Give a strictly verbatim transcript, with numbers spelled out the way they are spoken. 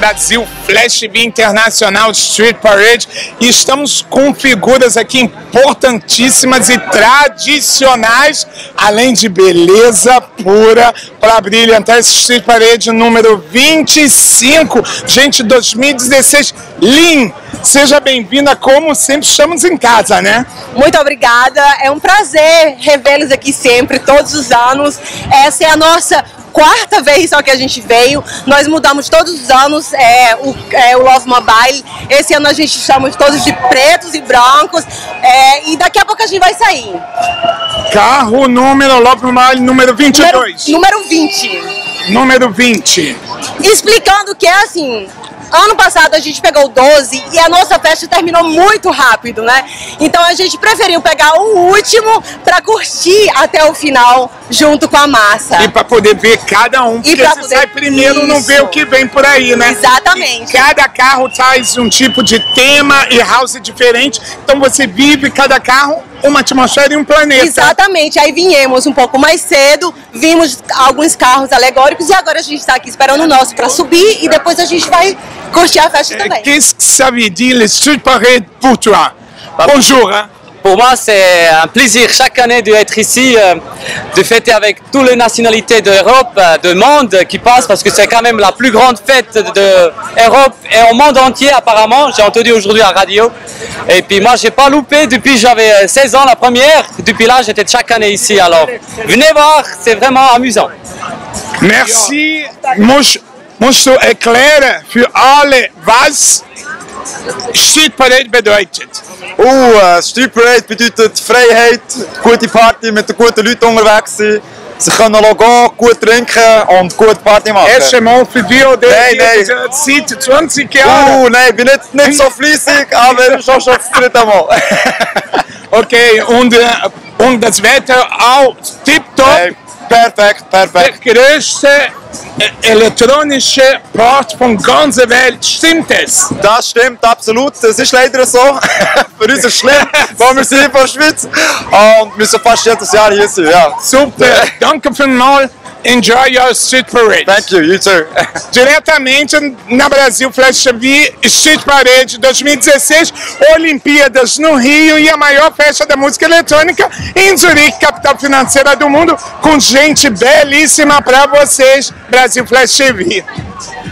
Brasil Flash T V Internacional Street Parade e estamos com figuras aqui importantíssimas e tradicionais, além de beleza pura, para brilhantar esse Street Parade número vinte e cinco. Gente, dois mil e dezesseis, Lin, seja bem-vinda, como sempre, estamos em casa, né? Muito obrigada, é um prazer revê-los aqui sempre, todos os anos. Essa é a nossa quarta vez só que a gente veio, nós mudamos todos os anos é, o, é, o Love Mobile. Esse ano a gente chama de todos de pretos e brancos, é, e daqui a pouco a gente vai sair. Carro número Love Mobile número vinte e dois. Número, número vinte. Número vinte. Explicando que é assim, ano passado a gente pegou doze e a nossa festa terminou muito rápido, né? Então a gente preferiu pegar o último para curtir até o final junto com a massa. E para poder ver cada um, porque você poder... sai primeiro Isso. não vê o que vem por aí, né? Exatamente. E cada carro traz um tipo de tema e house diferente, então você vive cada carro uma atmosfera e um planeta. Exatamente, aí viemos um pouco mais cedo, vimos alguns carros alegóricos e agora a gente está aqui esperando o nosso para subir e depois a gente vai curtir a festa também. Qu'est-ce que ça veut dire le Street Parade pour toi? Bonjour. Hein? Pour moi, c'est un plaisir chaque année d'être ici, euh, de fêter avec toutes les nationalités d'Europe, de monde qui passent, parce que c'est quand même la plus grande fête d'Europe et au monde entier apparemment. J'ai entendu aujourd'hui à la radio. Et puis moi, j'ai pas loupé depuis j'avais seize ans la première. Depuis là, j'étais chaque année ici. Alors, venez voir, c'est vraiment amusant. Merci. Musst du erklären für alle, was Street Parade bedeutet? Oh, uh, Street Parade bedeutet Freiheit, gute Party, mit den guten Leuten unterwegs sein. Sie können gehen, gut trinken und gut Party machen. Erste Mal für dich oder nein, nein. seit zwanzig Jahren? Oh, nein, ich bin nicht, nicht so fleissig, aber schon schon das dritte Mal. Okay, und, und das Wetter auch tipptopp? Hey, perfekt, perfekt. Der größte elektronische Port von ganzer Welt, stimmt es? Das stimmt absolut, das ist leider so. Für uns ist es schlimm, weil wir sind von der Schweiz und müssen fast jedes Jahr hier sein. Ja. Super, danke vielmals. Enjoy your Street Parade. Thank you, you too. Diretamente na Brasil Flash T V Street Parade dois mil e dezesseis, Olimpíadas no Rio e a maior festa da música eletrônica em Zurique, capital financeira do mundo, com gente belíssima para vocês, Brasil Flash T V.